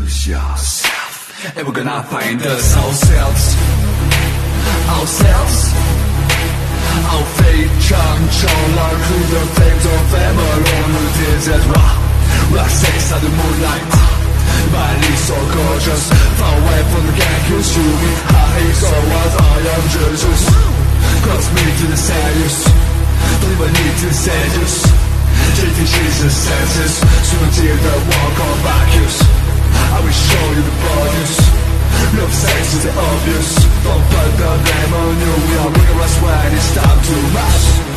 yourself, and we're gonna find us ourselves. Our fate controller, who the flames of them alone, who did that rock sex at the moonlight. My lips so gorgeous, far away from the gang who's shooting high. So what I am Jesus, cross me to the sadness, don't even need to seduce. Taking Jesus senses, soon until the walk of vacuums. I will show you the bodies. Love sex is the obvious. Don't put the blame on you. We are rigorous when it's time to rush.